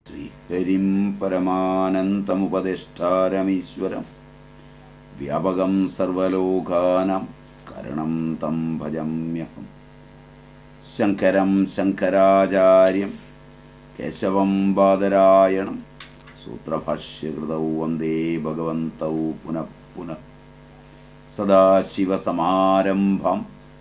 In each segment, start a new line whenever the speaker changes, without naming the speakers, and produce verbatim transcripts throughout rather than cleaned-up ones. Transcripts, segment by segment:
ശ്രീഹരിം പരമാനന്തമുപദേഷ്ടാരമീശ്വരം വ്യാപകം സർവലോകാനാം കരണം തം ഭജമ്യഹം. ശങ്കരം ശങ്കരാചാര്യം കേശവം ബാദരായണം സൂത്രഭാഷ്യകൃതൗ വന്ദേ ഭഗവന്തൗ പുനഃ പുനഃ. സദാശിവസമാരംഭാം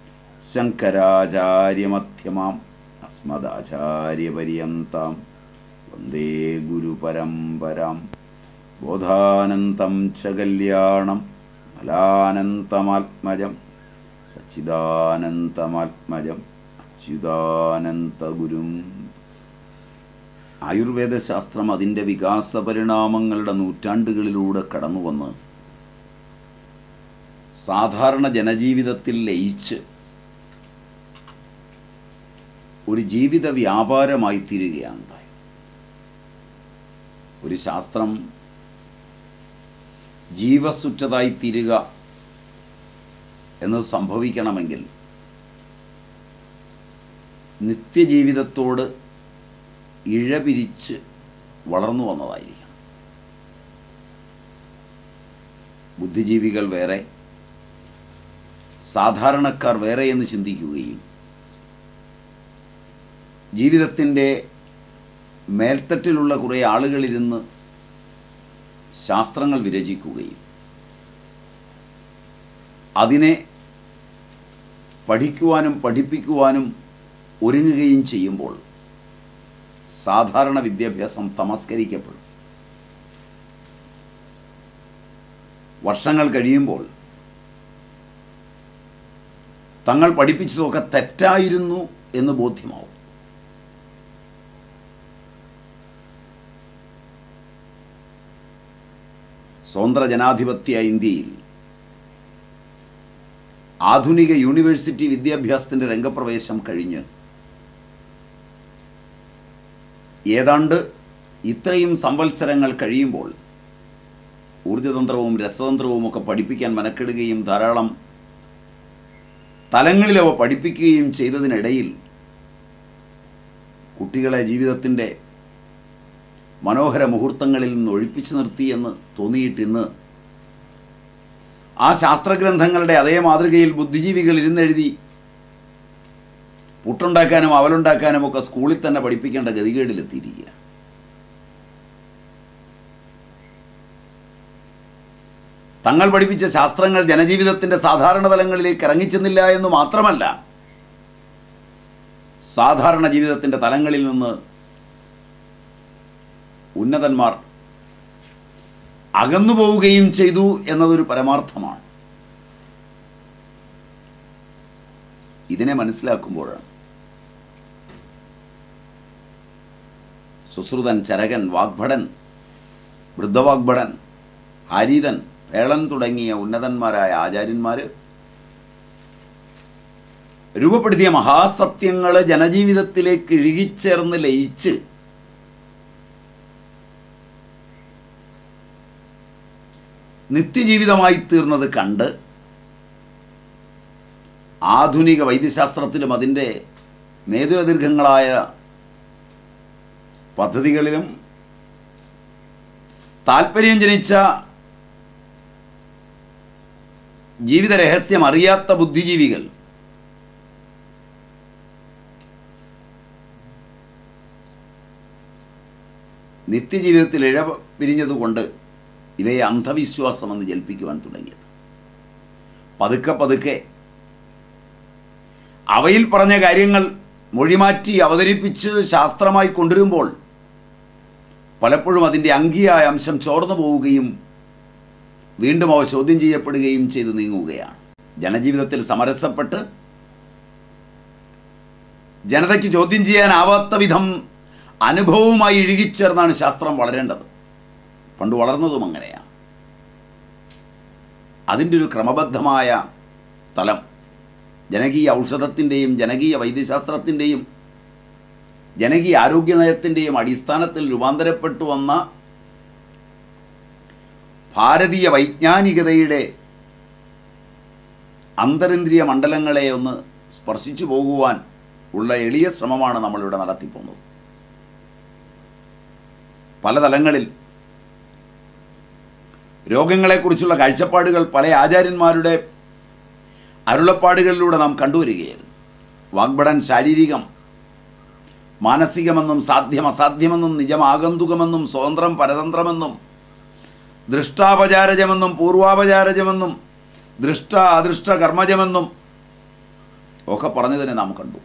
ശങ്കരാചാര്യമധ്യമാം അസ്മദാചാര്യപര്യന്താം വന്ദേ ഗുരുപരമ്പരാം. ബോധാനന്തം ച കല്യാണം മലാനന്തമാത്മജം സച്ചിദാനന്തമാത്മജം അച്യുതാനന്തഗുരും. ആയുർവേദശാസ്ത്രം അതിൻ്റെ വികാസ പരിണാമങ്ങളുടെ നൂറ്റാണ്ടുകളിലൂടെ കടന്നുവന്ന് സാധാരണ ജനജീവിതത്തിൽ ലയിച്ച് ഒരു ജീവിത വ്യാപാരമായി തീരുകയാണ് ഉണ്ടായത്. ഒരു ശാസ്ത്രം ജീവസുറ്റതായി തീരുക എന്നത് സംഭവിക്കണമെങ്കിൽ നിത്യജീവിതത്തോട് ഇഴപിരിച്ച് വളർന്നു വന്നതായിരിക്കണം. ബുദ്ധിജീവികൾ വേറെ, സാധാരണക്കാർ വേറെ എന്ന് ചിന്തിക്കുകയും ജീവിതത്തിൻ്റെ മേൽത്തട്ടിലുള്ള കുറേ ആളുകളിരുന്ന് ശാസ്ത്രങ്ങൾ വിരചിക്കുകയും അതിനെ പഠിക്കുവാനും പഠിപ്പിക്കുവാനും ഒരുങ്ങുകയും ചെയ്യുമ്പോൾ സാധാരണ വിദ്യാഭ്യാസം തമസ്കരിക്കപ്പെടും. വർഷങ്ങൾ കഴിയുമ്പോൾ തങ്ങൾ പഠിപ്പിച്ചതൊക്കെ തെറ്റായിരുന്നു എന്ന് ബോധ്യമാവും. സ്വതന്ത്ര ജനാധിപത്യ ഇന്ത്യയിൽ ആധുനിക യൂണിവേഴ്സിറ്റി വിദ്യാഭ്യാസത്തിൻ്റെ രംഗപ്രവേശം കഴിഞ്ഞ് ഏതാണ്ട് ഇത്രയും സംവത്സരങ്ങൾ കഴിയുമ്പോൾ ഊർജതന്ത്രവും രസതന്ത്രവും ഒക്കെ പഠിപ്പിക്കാൻ മെനക്കെടുകയും ധാരാളം തലങ്ങളിലവ പഠിപ്പിക്കുകയും ചെയ്തതിനിടയിൽ കുട്ടികളെ ജീവിതത്തിൻ്റെ മനോഹര മുഹൂർത്തങ്ങളിൽ നിന്ന് ഒഴിപ്പിച്ചു നിർത്തിയെന്ന് തോന്നിയിട്ടിന്ന് ആ ശാസ്ത്രഗ്രന്ഥങ്ങളുടെ അതേ മാതൃകയിൽ ബുദ്ധിജീവികൾ ഇരുന്നെഴുതി പുട്ടുണ്ടാക്കാനും അവലുണ്ടാക്കാനും ഒക്കെ സ്കൂളിൽ തന്നെ പഠിപ്പിക്കേണ്ട ഗതികേടിലെത്തിയിരിക്കുക. തങ്ങൾ പഠിപ്പിച്ച ശാസ്ത്രങ്ങൾ ജനജീവിതത്തിൻ്റെ സാധാരണ തലങ്ങളിലേക്ക് ഇറങ്ങിച്ചെന്നില്ല എന്ന് മാത്രമല്ല, സാധാരണ ജീവിതത്തിൻ്റെ തലങ്ങളിൽ നിന്ന് ഉന്നതന്മാർ അകന്നു പോവുകയും ചെയ്തു എന്നതൊരു പരമാർത്ഥമാണ്. ഇതിനെ മനസ്സിലാക്കുമ്പോഴാണ് സുശ്രുതൻ, ചരകൻ, വാഗ്ഭടൻ, വൃദ്ധവാഗ്ഭടൻ, ഹാരീതൻ, പേളൻ തുടങ്ങിയ ഉന്നതന്മാരായ ആചാര്യന്മാർ രൂപപ്പെടുത്തിയ മഹാസത്യങ്ങൾ ജനജീവിതത്തിലേക്ക് ഇഴുകിച്ചേർന്ന് ലയിച്ച് നിത്യജീവിതമായി തീർന്നത് കണ്ട് ആധുനിക വൈദ്യശാസ്ത്രത്തിലും അതിൻ്റെ മേതുരദീർഘങ്ങളായ പദ്ധതികളിലും താല്പര്യം ജനിച്ച ജീവിത രഹസ്യം അറിയാത്ത ബുദ്ധിജീവികൾ നിത്യജീവിതത്തിൽ ഇഴ പിരിഞ്ഞതുകൊണ്ട് ഇവയെ അന്ധവിശ്വാസമെന്ന് ജൽപ്പിക്കുവാൻ തുടങ്ങിയത്. പതുക്കെ പതുക്കെ അവയിൽ പറഞ്ഞ കാര്യങ്ങൾ മൊഴിമാറ്റി അവതരിപ്പിച്ച് ശാസ്ത്രമായി കൊണ്ടുവരുമ്പോൾ പലപ്പോഴും അതിൻ്റെ അംഗീയായ അംശം ചോർന്നു പോവുകയും വീണ്ടും അവ ചോദ്യം ചെയ്യപ്പെടുകയും ചെയ്തു നീങ്ങുകയാണ്. ജനജീവിതത്തിൽ സമരസപ്പെട്ട് ജനതയ്ക്ക് ചോദ്യം ചെയ്യാനാവാത്ത വിധം അനുഭവവുമായി ഇഴുകിച്ചേർന്നാണ് ശാസ്ത്രം വളരേണ്ടത്. പണ്ട് വളർന്നതും അങ്ങനെയാണ്. അതിൻ്റെ ഒരു ക്രമബദ്ധമായ തലം ജനകീയ ഔഷധത്തിൻ്റെയും ജനകീയ വൈദ്യശാസ്ത്രത്തിൻ്റെയും ജനകീയ ആരോഗ്യനയത്തിൻ്റെയും അടിസ്ഥാനത്തിൽ രൂപാന്തരപ്പെട്ടു വന്ന ഭാരതീയ വൈജ്ഞാനികതയുടെ അന്തരിന്ദ്രിയ മണ്ഡലങ്ങളെ ഒന്ന് സ്പർശിച്ചു പോകുവാൻ ഉള്ള എളിയ ശ്രമമാണ് നമ്മളിവിടെ നടത്തിപ്പോകുന്നത്. പല തലങ്ങളിൽ രോഗങ്ങളെക്കുറിച്ചുള്ള കാഴ്ചപ്പാടുകൾ പല ആചാര്യന്മാരുടെ അരുളപ്പാടുകളിലൂടെ നാം കണ്ടുവരികയായിരുന്നു. വാഗ്ഭടൻ ശാരീരികം മാനസികമെന്നും സാധ്യം അസാധ്യമെന്നും നിജമാഗന്തുകമെന്നും സ്വതന്ത്രം പരതന്ത്രമെന്നും ദൃഷ്ടാപചാരജമെന്നും പൂർവാപചാരജമെന്നും ദൃഷ്ട അദൃഷ്ട കർമ്മജമെന്നും ഒക്കെ പറഞ്ഞതിനെ നാം കണ്ടു.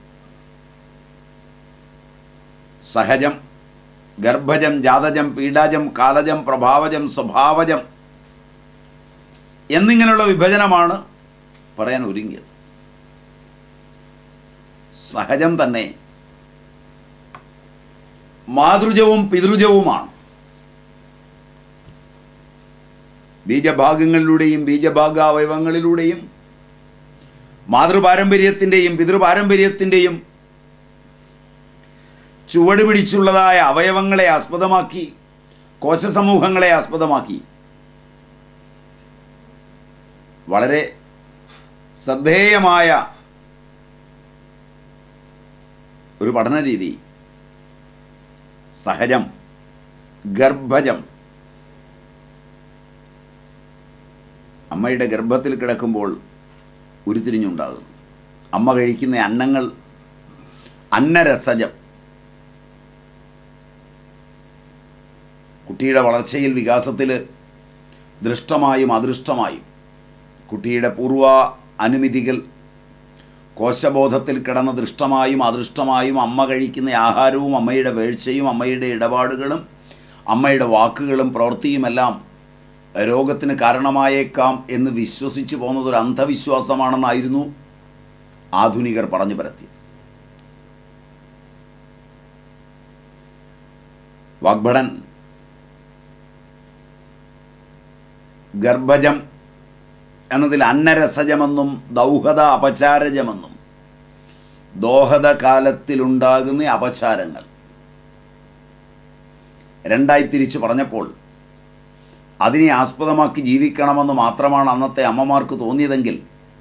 സഹജം, ഗർഭജം, ജാതജം, പീഡാജം, കാലജം, പ്രഭാവജം, സ്വഭാവജം എന്നിങ്ങനെയുള്ള വിഭജനമാണ് പറയാൻ ഒരുങ്ങിയത്. സഹജം തന്നെ മാതൃജവും പിതൃജവുമാണ്. ബീജഭാഗങ്ങളിലൂടെയും ബീജഭാഗാവയവങ്ങളിലൂടെയും മാതൃപാരമ്പര്യത്തിൻ്റെയും പിതൃപാരമ്പര്യത്തിൻ്റെയും ചുവട് പിടിച്ചുള്ളതായ അവയവങ്ങളെ ആസ്പദമാക്കി, കോശസമൂഹങ്ങളെ ആസ്പദമാക്കി വളരെ ശ്രദ്ധേയമായ ഒരു പഠനരീതി സഹജം, ഗർഭജം. അമ്മയുടെ ഗർഭത്തിൽ കിടക്കുമ്പോൾ ഉരുത്തിരിഞ്ഞുണ്ടാകുന്നത്, അമ്മ കഴിക്കുന്ന അന്നങ്ങൾ അന്നരസജം. കുട്ടിയുടെ വളർച്ചയിൽ വികാസത്തിൽ ദൃഷ്ടമായും അദൃഷ്ടമായും കുട്ടിയുടെ പൂർവ അനുമതികൾ കോശബോധത്തിൽ കിടന്ന ദൃഷ്ടമായും അദൃഷ്ടമായും അമ്മ കഴിക്കുന്ന ആഹാരവും അമ്മയുടെ വീഴ്ചയും അമ്മയുടെ ഇടപാടുകളും അമ്മയുടെ വാക്കുകളും പ്രവൃത്തിയുമെല്ലാം രോഗത്തിന് കാരണമായേക്കാം എന്ന് വിശ്വസിച്ച് പോകുന്നതൊരു അന്ധവിശ്വാസമാണെന്നായിരുന്നു ആധുനികർ പറഞ്ഞു പരത്തിയത്. വാഗ്ഭടൻ ഗർഭജം എന്നതിൽ അന്നരസജമെന്നും ദൗഹത അപചാരജമെന്നും ദോഹത കാലത്തിലുണ്ടാകുന്ന അപചാരങ്ങൾ രണ്ടായി തിരിച്ചു പറഞ്ഞപ്പോൾ അതിനെ ആസ്പദമാക്കി ജീവിക്കണമെന്ന് മാത്രമാണ് അന്നത്തെ അമ്മമാർക്ക് തോന്നിയതെങ്കിൽ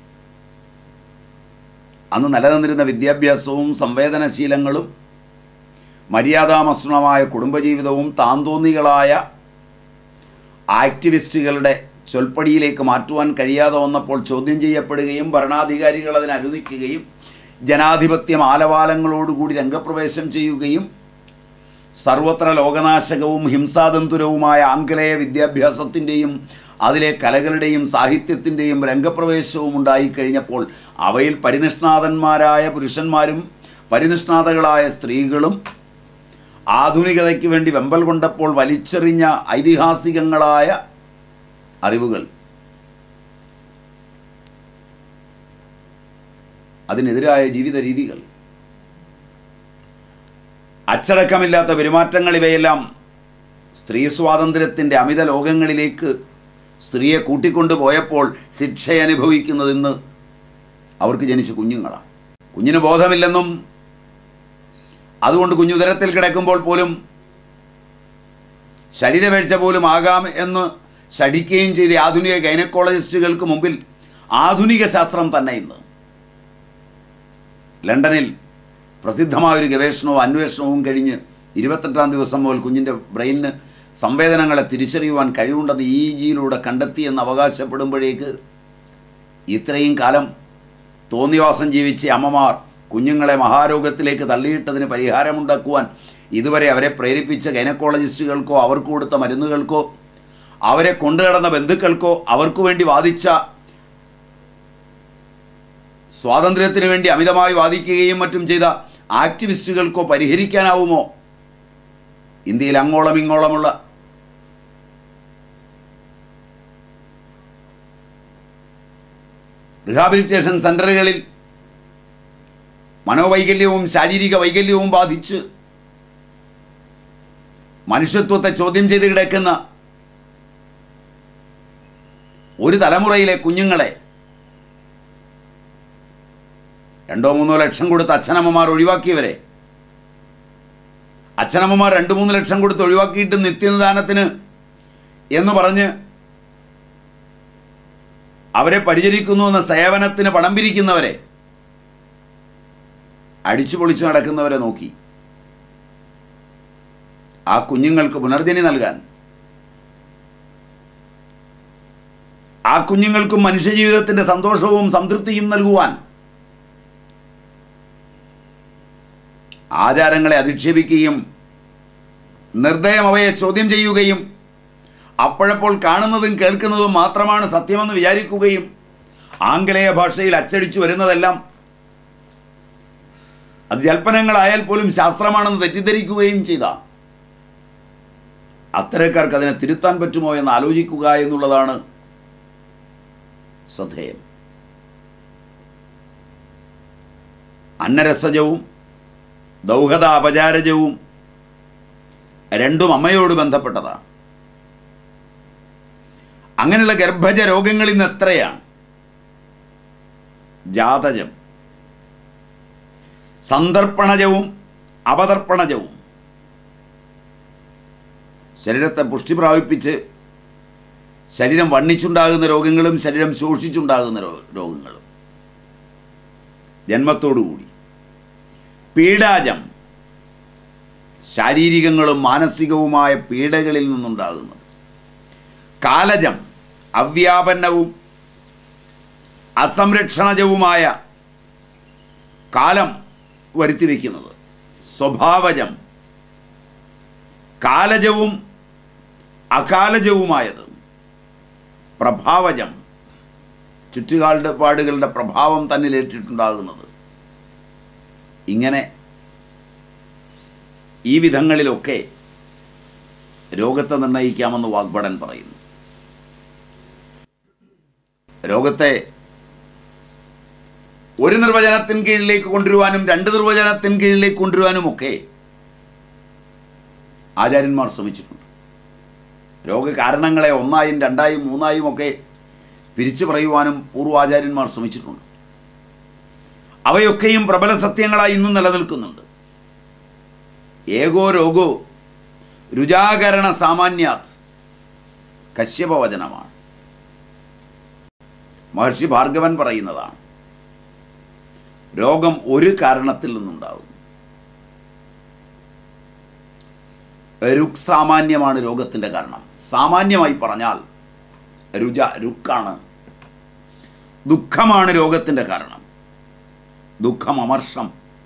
അന്ന് നിലനിന്നിരുന്ന വിദ്യാഭ്യാസവും സംവേദനശീലങ്ങളും മര്യാദാമസൃണമായ കുടുംബജീവിതവും താന്തോന്നികളായ ആക്ടിവിസ്റ്റുകളുടെ ചൊൽപ്പടിയിലേക്ക് മാറ്റുവാൻ കഴിയാതെ വന്നപ്പോൾ ചോദ്യം ചെയ്യപ്പെടുകയും ഭരണാധികാരികൾ അതിനെ അനുവദിക്കുകയും ജനാധിപത്യം ആലവാലങ്ങളോടുകൂടി രംഗപ്രവേശം ചെയ്യുകയും സർവത്ര ലോകനാശകവും ഹിംസാതന്തുരവുമായ ആംഗലേയ വിദ്യാഭ്യാസത്തിൻ്റെയും അതിലെ കലകളുടെയും സാഹിത്യത്തിൻ്റെയും രംഗപ്രവേശവും ഉണ്ടായിക്കഴിഞ്ഞപ്പോൾ അവയിൽ പരിനിഷ്ണാതന്മാരായ പുരുഷന്മാരും പരിനിഷ്ണാതകളായ സ്ത്രീകളും ആധുനികതയ്ക്ക് വേണ്ടി വെമ്പൽ കൊണ്ടപ്പോൾ വലിച്ചെറിഞ്ഞ ഐതിഹാസികങ്ങളായ അറിവുകൾ അതിനെതിരായ ജീവിത രീതികൾ അച്ചടക്കമില്ലാത്ത പെരുമാറ്റങ്ങൾ ഇവയെല്ലാം സ്ത്രീ സ്വാതന്ത്ര്യത്തിൻ്റെ അമിത ലോകങ്ങളിലേക്ക് സ്ത്രീയെ കൂട്ടിക്കൊണ്ടു പോയപ്പോൾ ശിക്ഷയനുഭവിക്കുന്നതെന്ന് അവർക്ക് ജനിച്ച കുഞ്ഞുങ്ങളാണ്. കുഞ്ഞിന് ബോധമില്ലെന്നും അതുകൊണ്ട് കുഞ്ഞുദരത്തിൽ കിടക്കുമ്പോൾ പോലും ശരീരവേഴ്ച പോലും ആകാം എന്ന് ശഠിക്കുകയും ചെയ്ത ആധുനിക ഗൈനക്കോളജിസ്റ്റുകൾക്ക് മുമ്പിൽ ആധുനിക ശാസ്ത്രം തന്നെ ഇന്ന് ലണ്ടനിൽ പ്രസിദ്ധമായൊരു ഗവേഷണവും അന്വേഷണവും കഴിഞ്ഞ് ഇരുപത്തെട്ടാം ദിവസം മുതൽ കുഞ്ഞിൻ്റെ ബ്രെയിനിന് സംവേദനങ്ങളെ തിരിച്ചറിയുവാൻ കഴിവുണ്ടെന്ന് ഇ ജിയിലൂടെ കണ്ടെത്തിയെന്ന് അവകാശപ്പെടുമ്പോഴേക്ക് ഇത്രയും കാലം തോന്നിവാസം ജീവിച്ച അമ്മമാർ കുഞ്ഞുങ്ങളെ മഹാരോഗത്തിലേക്ക് തള്ളിയിട്ടതിന് പരിഹാരമുണ്ടാക്കുവാൻ ഇതുവരെ അവരെ പ്രേരിപ്പിച്ച ഗൈനക്കോളജിസ്റ്റുകൾക്കോ അവർക്ക് കൊടുത്ത മരുന്നുകൾക്കോ അവരെ കൊണ്ടുനടന്ന ബന്ധുക്കൾക്കോ അവർക്ക് വേണ്ടി വാദിച്ച സ്വാതന്ത്ര്യത്തിന് വേണ്ടി അമിതമായി വാദിക്കുകയും മറ്റും ചെയ്ത ആക്ടിവിസ്റ്റുകൾക്കോ പരിഹരിക്കാനാവുമോ? ഇന്ത്യയിൽ അങ്ങോളം ഇങ്ങോളമുള്ള റിഹാബിലിറ്റേഷൻ സെൻ്ററുകളിൽ മനോവൈകല്യവും ശാരീരിക വൈകല്യവും ബാധിച്ച് മനുഷ്യത്വത്തെ ചോദ്യം ചെയ്ത് കിടക്കുന്ന ഒരു തലമുറയിലെ കുഞ്ഞുങ്ങളെ രണ്ടോ മൂന്നോ ലക്ഷം കൊടുത്ത് അച്ഛനമ്മമാർ ഒഴിവാക്കിയവരെ അച്ഛനമ്മമാർ രണ്ട് മൂന്ന് ലക്ഷം കൊടുത്ത് ഒഴിവാക്കിയിട്ട് നിത്യനിദാനത്തിന് എന്ന് പറഞ്ഞ് അവരെ പരിചരിക്കുന്നു എന്ന സേവനത്തിന് പണം പിരിക്കുന്നവരെ അടിച്ചു പൊളിച്ചു നടക്കുന്നവരെ നോക്കി ആ കുഞ്ഞുങ്ങൾക്ക് പുനർജനി നൽകാൻ, ആ കുഞ്ഞുങ്ങൾക്കും മനുഷ്യജീവിതത്തിൻ്റെ സന്തോഷവും സംതൃപ്തിയും നൽകുവാൻ ആചാരങ്ങളെ അധിക്ഷേപിക്കുകയും നിർദ്ദയം അവയെ ചോദ്യം ചെയ്യുകയും അപ്പോഴപ്പോൾ കാണുന്നതും കേൾക്കുന്നതും മാത്രമാണ് സത്യമെന്ന് വിചാരിക്കുകയും ആംഗലേയ ഭാഷയിൽ അച്ചടിച്ചു വരുന്നതെല്ലാം അത് ജൽപ്പനങ്ങളായാൽ പോലും ശാസ്ത്രമാണെന്ന് തെറ്റിദ്ധരിക്കുകയും ചെയ്ത അത്തരക്കാർക്ക് അതിനെ തിരുത്താൻ പറ്റുമോ എന്ന് ആലോചിക്കുക എന്നുള്ളതാണ് ശ്രദ്ധേയം. അന്നരസജവും ദൗഹത അപചാരജവും രണ്ടും അമ്മയോട് ബന്ധപ്പെട്ടതാണ്. അങ്ങനെയുള്ള ഗർഭജ രോഗങ്ങളിൽ നിന്ന് എത്രയാണ്? ജാതജം, സന്ദർപ്പണജവും അപതർപ്പണജവും ശരീരത്തെ പുഷ്ടി പ്രാപിപ്പിച്ച് ശരീരം വണ്ണിച്ചുണ്ടാകുന്ന രോഗങ്ങളും ശരീരം ശോഷിച്ചുണ്ടാകുന്ന രോഗങ്ങളും ജന്മത്തോടുകൂടി. പീഡാജം, ശാരീരികങ്ങളും മാനസികവുമായ പീഡകളിൽ നിന്നുണ്ടാകുന്നത്. കാലജം, അവ്യാപന്നവും അസംരക്ഷണജവുമായ കാലം വരുത്തിവെക്കുന്നത്. സ്വഭാവജം, കാലജവും അകാലജവുമായത്. പ്രഭാവജം, ചുറ്റുകാളുടെ പാടുകളുടെ പ്രഭാവം തന്നിലേറ്റിട്ടുണ്ടാകുന്നത്. ഇങ്ങനെ ഈ വിധങ്ങളിലൊക്കെ രോഗത്തെ നിർണ്ണയിക്കാമെന്ന് വാഗ്ഭടൻ പറയുന്നു. രോഗത്തെ ഒരു നിർവചനത്തിന് കീഴിലേക്ക് കൊണ്ടുവരുവാനും രണ്ട് നിർവചനത്തിന് കീഴിലേക്ക് കൊണ്ടുവരുവാനുമൊക്കെ ആചാര്യന്മാർ ശ്രമിച്ചിട്ടുണ്ട്. രോഗകാരണങ്ങളെ ഒന്നായും രണ്ടായും മൂന്നായും ഒക്കെ പിരിച്ചു പറയുവാനും പൂർവാചാര്യന്മാർ ശ്രമിച്ചിട്ടുണ്ട്. അവയൊക്കെയും പ്രബല സത്യങ്ങളായി ഇന്നും നിലനിൽക്കുന്നുണ്ട്. ഏകോ രോഗോ രുചാകരണ സാമാന്യാത് കശ്യപവചനമാണ്. മഹർഷി ഭാർഗവൻ പറയുന്നതാണ്. രോഗം ഒരു കാരണത്തിൽ നിന്നുണ്ടാകുന്നു. രുക് സാമാന്യമാണ് രോഗത്തിൻ്റെ കാരണം. സാമാന്യമായി പറഞ്ഞാൽ രുച രുക്കാണ്. ദുഃഖമാണ് രോഗത്തിൻ്റെ കാരണം. ദുഃഖം, അമർഷം,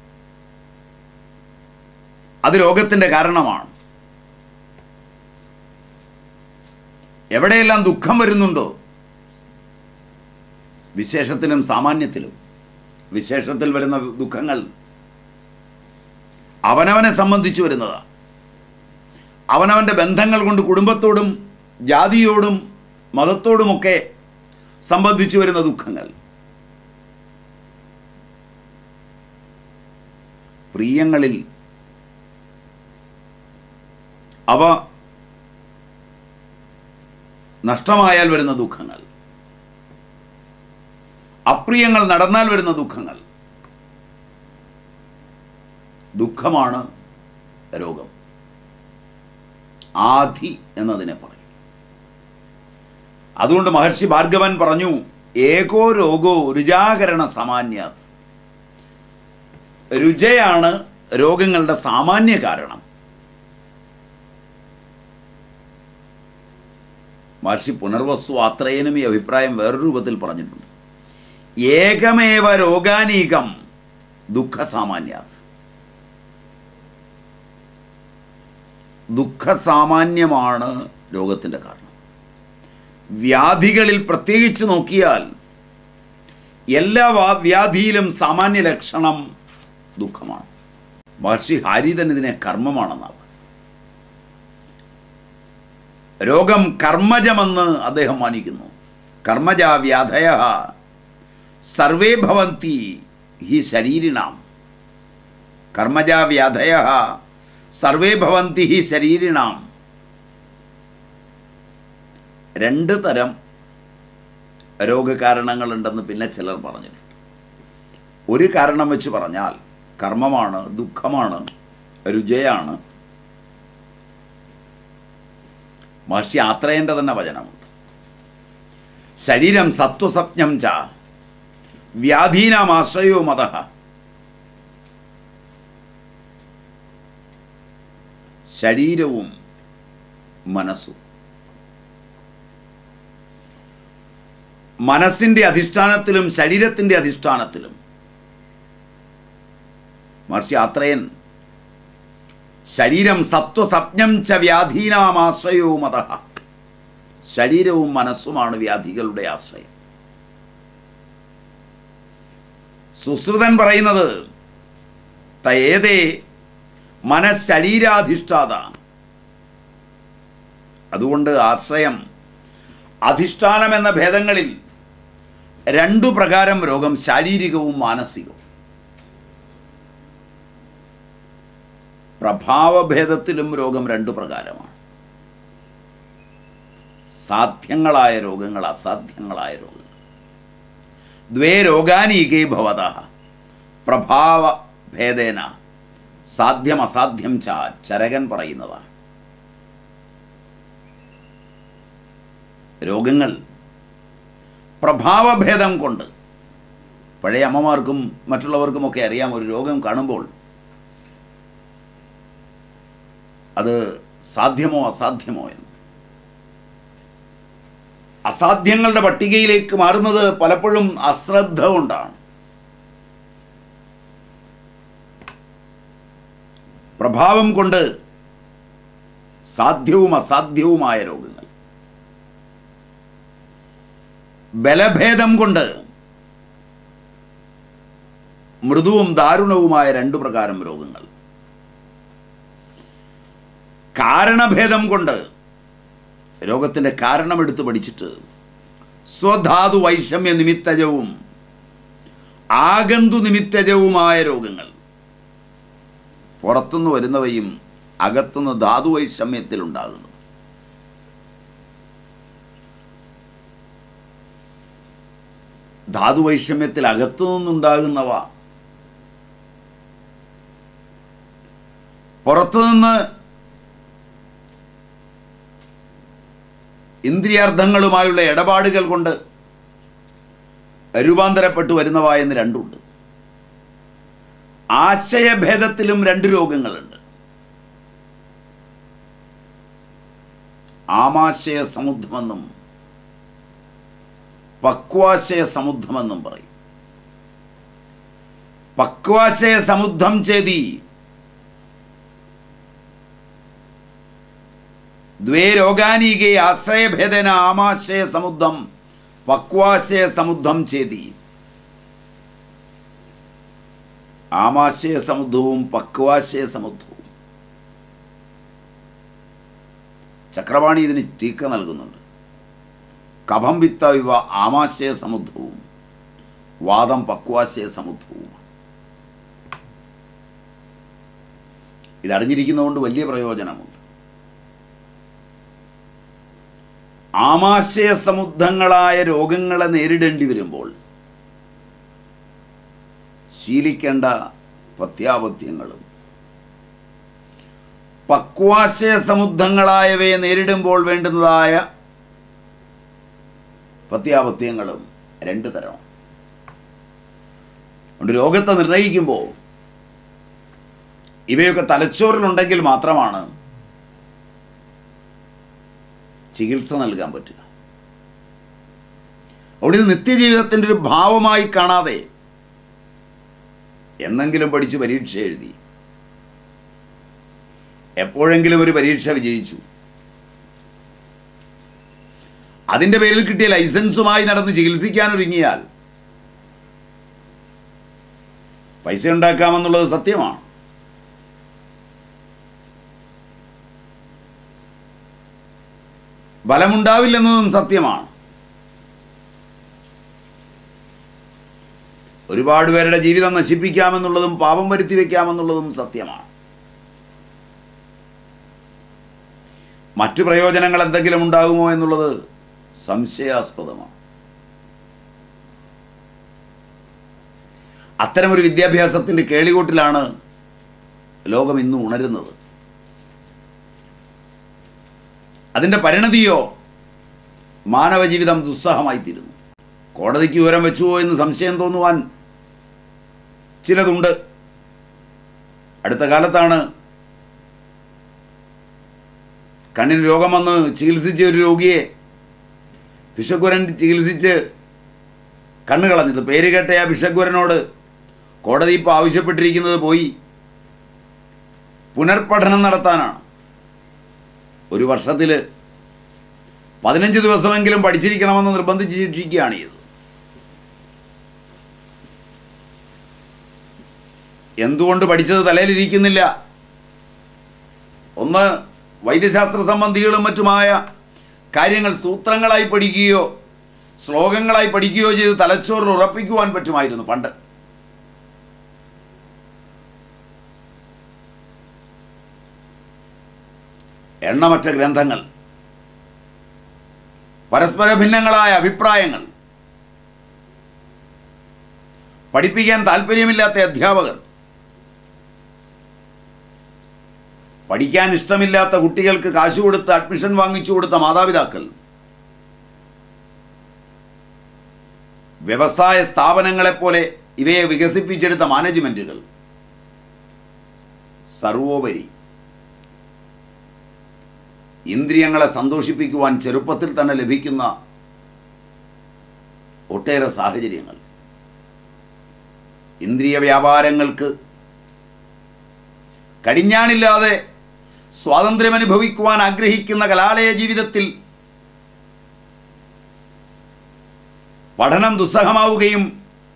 അത് രോഗത്തിൻ്റെ കാരണമാണ്. എവിടെയെല്ലാം ദുഃഖം വരുന്നുണ്ടോ, വിശേഷത്തിലും സാമാന്യത്തിലും, വിശേഷത്തിൽ വരുന്ന ദുഃഖങ്ങൾ അവനവനെ സംബന്ധിച്ചു വരുന്നതാണ്. അവനവൻ്റെ ബന്ധങ്ങൾ കൊണ്ട് കുടുംബത്തോടും ജാതിയോടും മതത്തോടുമൊക്കെ സംബന്ധിച്ചു വരുന്ന ദുഃഖങ്ങൾ. പ്രിയങ്ങളിൽ അവ നഷ്ടമായാൽ വരുന്ന ദുഃഖങ്ങൾ, അപ്രിയങ്ങൾ നടന്നാൽ വരുന്ന ദുഃഖങ്ങൾ. ദുഃഖമാണ് രോഗം. ആധി എന്നതിനെ പറയും. അതുകൊണ്ട് മഹർഷി ഭാർഗവൻ പറഞ്ഞു, ഏകോ രോഗോ രുചാകരണ സാമാന്യാത്. രുചയാണ് രോഗങ്ങളുടെ സാമാന്യ കാരണം. മഹർഷി പുനർവസ്തു ആത്രേയനും ഈ അഭിപ്രായം വേറൊരു രൂപത്തിൽ പറഞ്ഞിട്ടുണ്ട്. ഏകമേവ രോഗാനീകം ദുഃഖ സാമാന്യാത്. ദുഃഖസാമാന്യമാണ് രോഗത്തിൻ്റെ കാരണം. വ്യാധികളിൽ പ്രത്യേകിച്ച് നോക്കിയാൽ എല്ലാ വ്യാധിയിലും സാമാന്യ ലക്ഷണം ദുഃഖമാണ്. മഹർഷി ഹാരിതൻ ഇതിനെ കർമ്മമാണെന്നാണ്. രോഗം കർമ്മജമെന്ന് അദ്ദേഹം മാനിക്കുന്നു. കർമ്മജ വ്യാധയ സർവേ ഭവന്തി ഹി ശരീരിണാം. കർമ്മജ വ്യാധയ സർവേ ഭവന്തി ഹി ശരീരിണാം. രണ്ട് തരം രോഗകാരണങ്ങളുണ്ടെന്ന് പിന്നെ ചിലർ പറഞ്ഞിട്ടുണ്ട്. ഒരു കാരണം വെച്ച് പറഞ്ഞാൽ കർമ്മമാണ്, ദുഃഖമാണ്, രുചയാണ്. മഹർഷി ആത്രേയൻ്റെ തന്നെ വചനമുണ്ട്. ശരീരം സത്വസപ്ഞം ച വ്യാധീനാം ആശ്രയോ മതഃ. ശരീരവും മനസ്സും. മനസ്സിൻ്റെ അധിഷ്ഠാനത്തിലും ശരീരത്തിൻ്റെ അധിഷ്ഠാനത്തിലും മഹർഷി ആത്രേയൻ ശരീരം സത്വസപ്നം ച വ്യാധീനാമാശ്രയോ മതഃ, ശരീരവും മനസ്സുമാണ് വ്യാധികളുടെ ആശ്രയം. സുശ്രുതൻ പറയുന്നത് തയേതേ മനഃശരീരാധിഷ്ഠാത. അതുകൊണ്ട് ആശ്രയം അധിഷ്ഠാനം എന്ന ഭേദങ്ങളിൽ രണ്ടു പ്രകാരം രോഗം, ശാരീരികവും മാനസികവും. പ്രഭാവഭേദത്തിലും രോഗം രണ്ടു പ്രകാരമാണ്. സാധ്യങ്ങളായ രോഗങ്ങൾ, അസാധ്യങ്ങളായ രോഗങ്ങൾ. ദ്വേ രോഗാനീകേ ഭവതഃ പ്രഭാവഭേദേന സാധ്യം അസാധ്യം ച, ചരകൻ പറയുന്നതാണ്. രോഗങ്ങൾ പ്രഭാവഭേദം കൊണ്ട്, പഴയ അമ്മമാർക്കും മറ്റുള്ളവർക്കുമൊക്കെ അറിയാം, ഒരു രോഗം കാണുമ്പോൾ അത് സാധ്യമോ അസാധ്യമോ എന്ന്. അസാധ്യങ്ങളുടെ പട്ടികയിലേക്ക് മാറുന്നത് പലപ്പോഴും അശ്രദ്ധ കൊണ്ടാണ്. പ്രഭാവം കൊണ്ട് സാധ്യവും അസാധ്യവുമായ രോഗങ്ങൾ, ബലഭേദം കൊണ്ട് മൃദുവും ദാരുണവുമായ രണ്ടു പ്രകാരം രോഗങ്ങൾ, കാരണഭേദം കൊണ്ട് രോഗത്തിൻ്റെ കാരണം എടുത്ത് പഠിച്ചിട്ട് സ്വധാതു വൈഷമ്യ നിമിത്തജവും ആഗന്തു നിമിത്തജവുമായ രോഗങ്ങൾ, പുറത്തുനിന്ന് വരുന്നവയും അകത്തുനിന്ന് ധാതുവൈഷമ്യത്തിലുണ്ടാകുന്നു. ധാതുവൈഷമ്യത്തിൽ അകത്തുനിന്നുണ്ടാകുന്നവ പുറത്തുനിന്ന് ഇന്ദ്രിയാർത്ഥങ്ങളുമായുള്ള ഇടപാടുകൾ കൊണ്ട് രൂപാന്തരപ്പെട്ടു വരുന്നവ എന്ന് രണ്ടുണ്ട്. ആശയഭേദത്തിലും രണ്ട് രോഗങ്ങളുണ്ട്. ആമാശയ സമുദ്രമെന്നും പക്വാശയ സമുദ്രമെന്നും പറയും. പക്വാശയ സമുദ്രം ചേതി ദ്വേ രോഗാനീകേ ആശ്രയഭേദന ആമാശയ സമുദ്രം പക്വാശയ സമുദ്രം ചേതി. ആമാശയ സമുദ്രവും പക്വാശയ സമുദ്രവും. ചക്രവാണി ഇതിന് ടീക്ക നൽകുന്നുണ്ട്. കഫം വിത്ത ഇവ ആമാശയ സമുദ്രവും വാദം പക്വാശയ സമുദ്രവും. ഇതറിഞ്ഞിരിക്കുന്നതുകൊണ്ട് വലിയ പ്രയോജനമുണ്ട്. ആമാശയ സമുദ്രങ്ങളായ രോഗങ്ങളെ നേരിടേണ്ടി വരുമ്പോൾ ശീലിക്കേണ്ട പഥ്യാപഥ്യങ്ങളും, പക്വാശയ സമുദ്രങ്ങളായവയെ നേരിടുമ്പോൾ വേണ്ടുന്നതായ പഥ്യാപഥ്യങ്ങളും രണ്ട് തരം. അതുകൊണ്ട് രോഗത്തെ നിർണയിക്കുമ്പോൾ ഇവയൊക്കെ തലച്ചോറിലുണ്ടെങ്കിൽ മാത്രമാണ് ചികിത്സ നൽകാൻ പറ്റുക. അവിടെ ഇത് നിത്യജീവിതത്തിൻ്റെ ഒരു ഭാവമായി കാണാതെ എന്നെങ്കിലും പഠിച്ചു പരീക്ഷ എഴുതി, എപ്പോഴെങ്കിലും ഒരു പരീക്ഷ വിജയിച്ചു, അതിൻ്റെ പേരിൽ കിട്ടിയ ലൈസൻസുമായി നടന്ന് ചികിത്സിക്കാനൊരുങ്ങിയാൽ പൈസ ഉണ്ടാക്കാമെന്നുള്ളത് സത്യമാണ്. ഫലമുണ്ടാവില്ലെന്നതും സത്യമാണ്. ഒരുപാട് പേരുടെ ജീവിതം നശിപ്പിക്കാമെന്നുള്ളതും പാപം വരുത്തി വയ്ക്കാമെന്നുള്ളതും സത്യമാണ്. മറ്റു പ്രയോജനങ്ങൾ എന്തെങ്കിലും ഉണ്ടാകുമോ എന്നുള്ളത് സംശയാസ്പദമാണ്. അത്തരമൊരു വിദ്യാഭ്യാസത്തിൻ്റെ കേളികൂട്ടിലാണ് ലോകം ഇന്ന് ഉണരുന്നത്. അതിൻ്റെ പരിണതിയോ മാനവജീവിതം ദുസ്സഹമായിത്തീരുന്നു. കോടതിക്ക് വിവരം വെച്ചുവോ എന്ന് സംശയം തോന്നുവാൻ ചിലതുണ്ട്. അടുത്ത കാലത്താണ് കണ്ണിന് രോഗം വന്ന് ചികിത്സിച്ച ഒരു രോഗിയെ ഭിഷഗ്വരൻ ചികിത്സിച്ച് കണ്ണ് കളഞ്ഞത്. പേര് കേട്ട ആ ഭിഷഗ്വരനോട് കോടതി ഇപ്പോൾ ആവശ്യപ്പെട്ടിരിക്കുന്നത് പോയി പുനർപഠനം നടത്താനാണ്. ഒരു വർഷത്തിൽ പതിനഞ്ച് ദിവസമെങ്കിലും പഠിച്ചിരിക്കണമെന്ന് നിർബന്ധിച്ച് ശിക്ഷിക്കുകയാണ് ചെയ്തത്. എന്തുകൊണ്ട് പഠിച്ചത് തലയിലിരിക്കുന്നില്ല? ഒന്ന്, വൈദ്യശാസ്ത്ര സംബന്ധികളും മറ്റുമായ കാര്യങ്ങൾ സൂത്രങ്ങളായി പഠിക്കുകയോ ശ്ലോകങ്ങളായി പഠിക്കുകയോ ചെയ്ത് തലച്ചോറിൽ ഉറപ്പിക്കുവാൻ പറ്റുമായിരുന്നു പണ്ട്. എണ്ണമറ്റ ഗ്രന്ഥങ്ങൾ, പരസ്പര ഭിന്നങ്ങളായ അഭിപ്രായങ്ങൾ, പഠിപ്പിക്കാൻ താല്പര്യമില്ലാത്ത അധ്യാപകർ, പഠിക്കാൻ ഇഷ്ടമില്ലാത്ത കുട്ടികൾക്ക് കാശ് കൊടുത്ത് അഡ്മിഷൻ വാങ്ങിച്ചു കൊടുത്ത മാതാപിതാക്കൾ, വ്യവസായ സ്ഥാപനങ്ങളെപ്പോലെ ഇവയെ വികസിപ്പിച്ചെടുത്ത മാനേജ്മെന്റുകൾ, സർവോപരി ഇന്ദ്രിയങ്ങളെ സന്തോഷിപ്പിക്കുവാൻ ചെറുപ്പത്തിൽ തന്നെ ലഭിക്കുന്ന ഒട്ടേറെ സാഹചര്യങ്ങൾ, ഇന്ദ്രിയ വ്യാപാരങ്ങൾക്ക് കടിഞ്ഞാണില്ലാതെ സ്വാതന്ത്ര്യം അനുഭവിക്കുവാൻ ആഗ്രഹിക്കുന്ന കലാലയ ജീവിതത്തിൽ പഠനം ദുസ്സഹമാവുകയും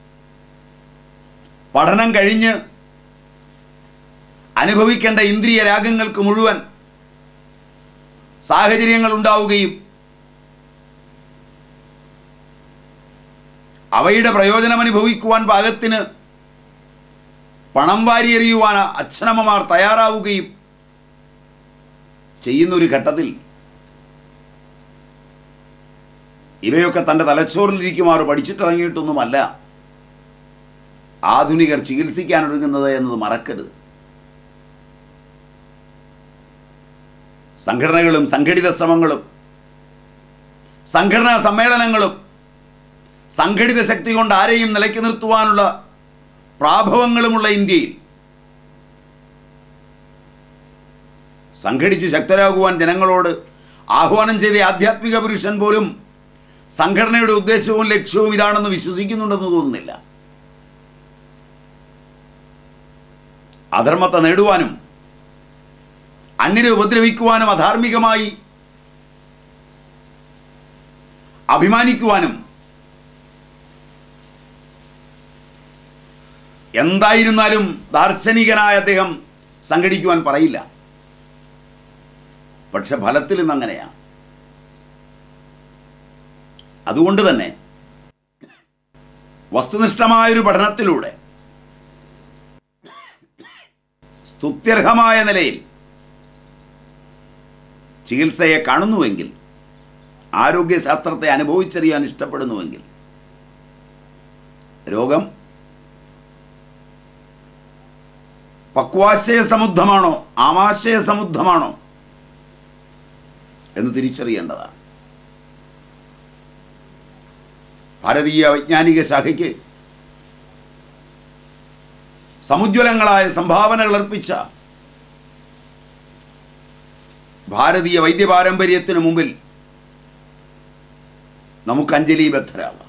പഠനം കഴിഞ്ഞ് അനുഭവിക്കേണ്ട ഇന്ദ്രിയ രാഗങ്ങൾക്ക് മുഴുവൻ സാഹചര്യങ്ങൾ ഉണ്ടാവുകയും അവയുടെ പ്രയോജനം അനുഭവിക്കുവാൻ പാകത്തിന് പണം വാരിയെറിയുവാൻ അച്ഛനമ്മമാർ തയ്യാറാവുകയും ചെയ്യുന്നൊരു ഘട്ടത്തിൽ ഇവയൊക്കെ തൻ്റെ തലച്ചോറിലിരിക്കുമാറ് പഠിച്ചിട്ടിറങ്ങിയിട്ടൊന്നുമല്ല ആധുനികർ ചികിത്സിക്കാനൊരുങ്ങുന്നത് എന്നത് മറക്കരുത്. സംഘടനകളും സംഘടിത ശ്രമങ്ങളും സംഘടനാ സമ്മേളനങ്ങളും സംഘടിത ശക്തി കൊണ്ട് ആരെയും നിലയ്ക്ക് നിർത്തുവാനുള്ള പ്രാഭവങ്ങളുമുള്ള ഇന്ത്യയിൽ സംഘടിച്ച് ശക്തരാകുവാൻ ജനങ്ങളോട് ആഹ്വാനം ചെയ്ത ആധ്യാത്മിക പുരുഷൻ പോലും സംഘടനയുടെ ഉദ്ദേശവും ലക്ഷ്യവും ഇതാണെന്ന് വിശ്വസിക്കുന്നുണ്ടെന്ന് തോന്നുന്നില്ല. അധർമ്മത്തെ നേടുവാനും അന്യരെ ഉപദ്രവിക്കുവാനും അധാർമികമായി അഭിമാനിക്കുവാനും എന്തായിരുന്നാലും ദാർശനികനായ അദ്ദേഹം സംഘടിക്കുവാൻ പറയില്ല. പക്ഷെ ഫലത്തിൽ ഇന്ന് അങ്ങനെയാണ്. അതുകൊണ്ട് തന്നെ വസ്തുനിഷ്ഠമായൊരു പഠനത്തിലൂടെ സ്തുത്യർഹമായ നിലയിൽ ചികിത്സയെ കാണുന്നുവെങ്കിൽ, ആരോഗ്യശാസ്ത്രത്തെ അനുഭവിച്ചറിയാൻ ഇഷ്ടപ്പെടുന്നുവെങ്കിൽ, രോഗം പക്വാശയ സമുദ്ധമാണോ ആമാശയ സമുദ്ധമാണോ എന്ന് തിരിച്ചറിയേണ്ടതാണ്. ഭാരതീയ വൈജ്ഞാനിക ശാഖയ്ക്ക് സമുജ്വലങ്ങളായ സംഭാവനകൾ അർപ്പിച്ച ഭാരതീയ വൈദ്യപാരമ്പര്യത്തിനു മുമ്പിൽ നമുക്ക് അഞ്ജലിബദ്ധരാകാം.